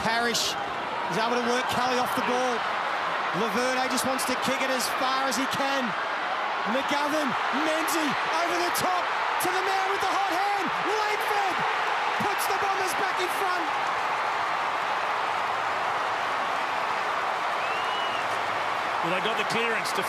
Parrish is able to work Kelly off the ball. Laverne just wants to kick it as far as he can. McGovern, Menzies over the top to the man with the hot hand. Langford puts the Bombers back in front. Well, they got the clearance to